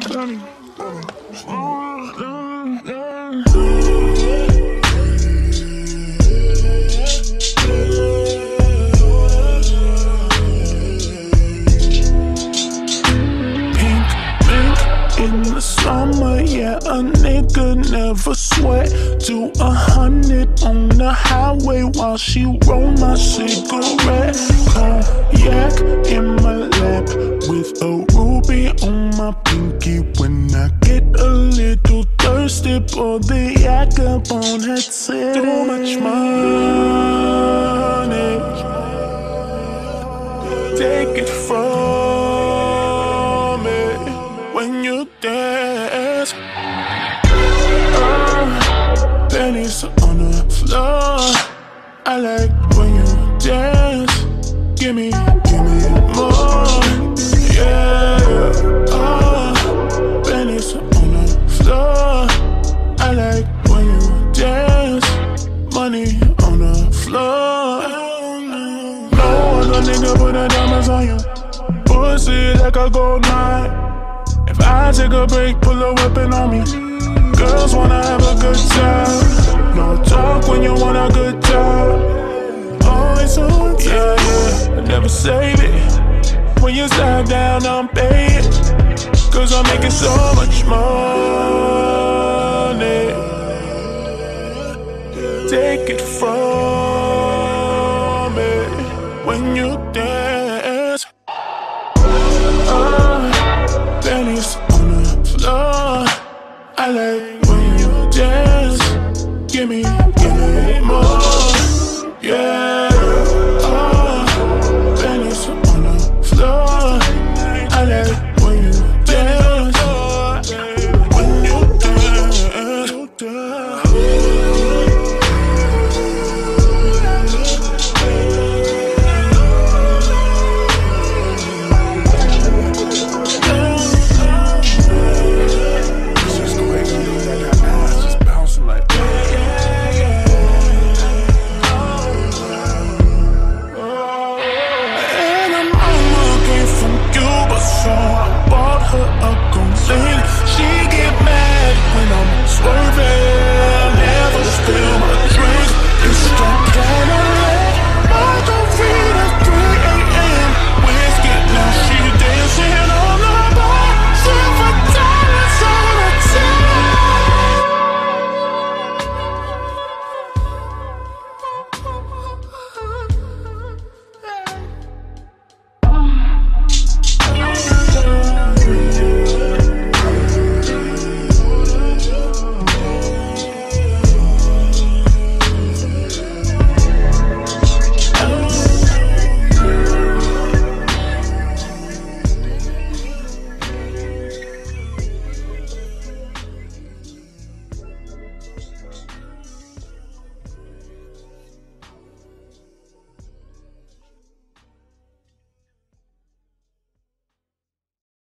In the summer, yeah, a nigga never sweat. Do 100 on the highway while she roll my cigarette. Cognac in my lap with a ruby on my pinky. When I get a little thirsty, pour the yak up on her tip. Too much money, take it from me when you dance. Pennies on the floor. I like when you dance. Give me more, yeah. Pennies on the floor. I like when you dance. Money on the floor. No other nigga put the diamonds on you. Pussy like a gold mine. If I take a break, pull a weapon on me. Girls wanna have a good time. No talk when you want a good time. Always on time. Yeah, I never save it. When you slide down, I'm paying. Cause I'm making so much money. Take it from me when you dance. Pennies on the floor. I like when you dance. Give me